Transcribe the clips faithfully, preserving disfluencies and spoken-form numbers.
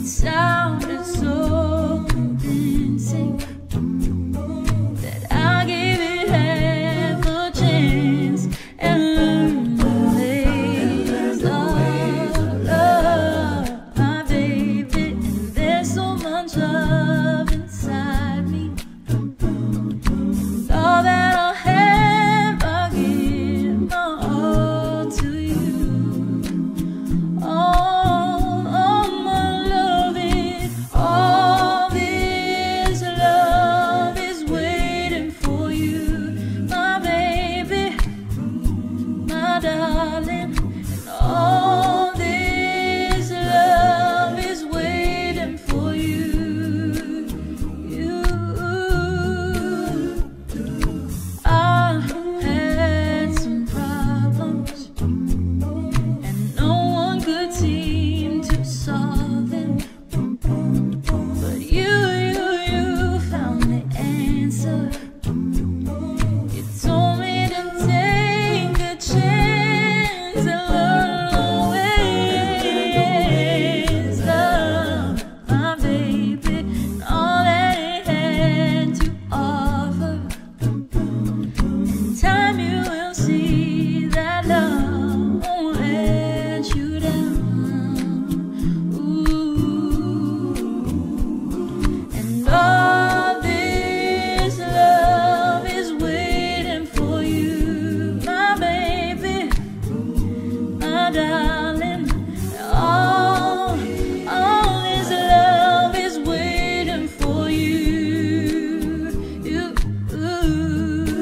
sounded so convincing that I gave it half a chance and learned the ways of love, my baby. And there's so much love inside me, all that I have, I give my all to you. Oh, darling, and all this love is waiting for you. You, I had some problems, and no one could seem to solve them. But you, you, you found the answer. You told me to take a chance. Time you will see that love won't let you down. Ooh. And all this love is waiting for you, my baby, my darling. All, all this love is waiting for you. You, ooh.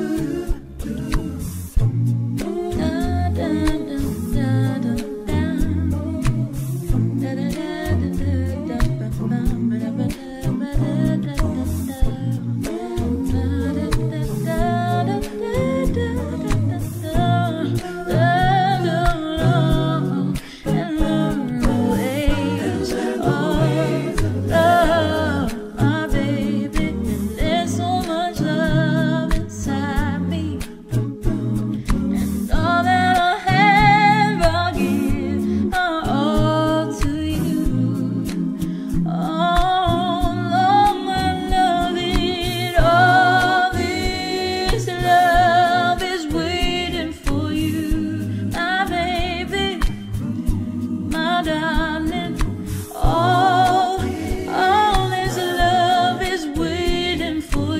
Darling, all, all this love is waiting for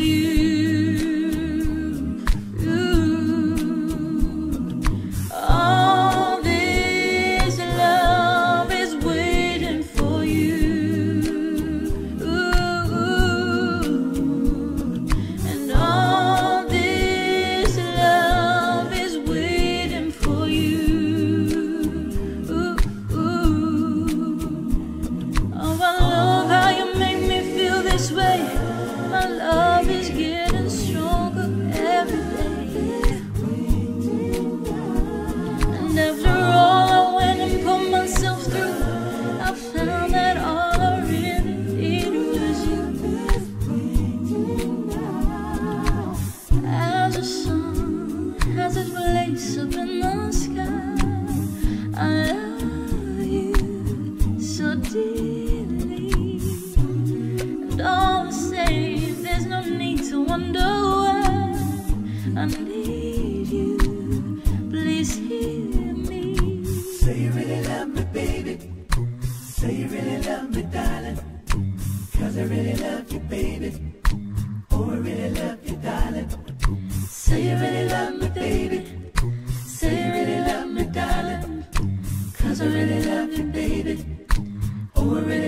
you. Ooh. All this love is waiting for you. Ooh. And all this love is waiting for you. My love is getting stronger every day. And after all I went and put myself through, I found that all I really needed was you. As the sun has its place up in the sky, I love you so dearly. And all the same, there's no need to wonder why I need you. Please hear me. Say you really love me, baby. Say you really love me, darling. Cause I really love you, baby. Oh, I really love you, darling. Say you really love me, baby. Say you really love me, darling. Cause I really love you, baby. Oh, I really